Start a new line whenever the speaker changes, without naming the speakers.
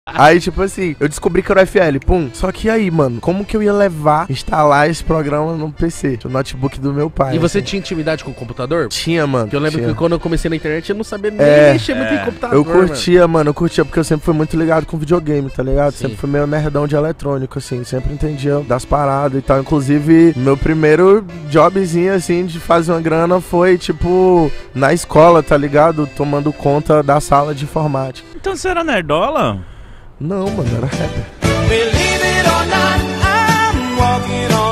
Aí, tipo assim, eu descobri que era o FL, pum. Só que aí, mano, como que eu ia instalar esse programa no PC? No notebook do meu pai.
E você tinha intimidade com o computador?
Tinha, mano.
Porque eu lembro que quando eu comecei na internet eu não sabia nem mexer muito em computador.
Eu curtia, mano, porque eu sempre fui muito ligado com videogame, tá ligado?
Sim.
Sempre fui meio nerdão de eletrônico, assim. Sempre entendia das paradas e tal. Inclusive, meu primeiro jobzinho, assim, de fazer uma grana foi, tipo, na escola, tá ligado? Tomando conta da sala de informática.
Então você era nerdola?
Não, mano, era rapper.
Believe it or not, I'm walking on